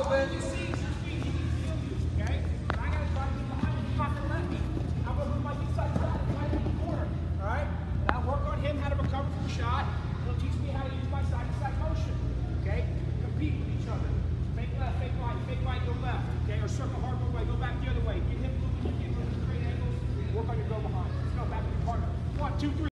Open. He sees your feet, he can feel you, okay? And I gotta try to get behind him. He's not gonna let me. I'm gonna move my inside side right in the corner. Alright? And I'll work on him how to recover from the shot. He'll teach me how to use my side-to-side motion. Okay? Compete with each other. Fake left, fake right, go left. Okay? Or circle hard one way, go back the other way. Get him moving, get moving, create angles. Work on your go behind. Let's go back to your partner. 1, 2, 3.